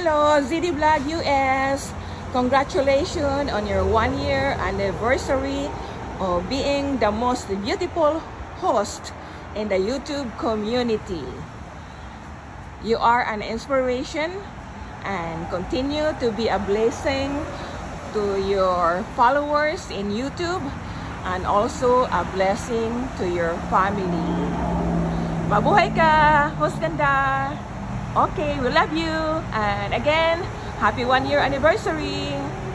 Hello, ZD Vlog U.S. Congratulations on your 1-year anniversary of being the most beautiful host in the YouTube community. You are an inspiration and continue to be a blessing to your followers in YouTube and also a blessing to your family. Mabuhay ka, host ganda! Okay, we love you. And again, happy 1-year anniversary.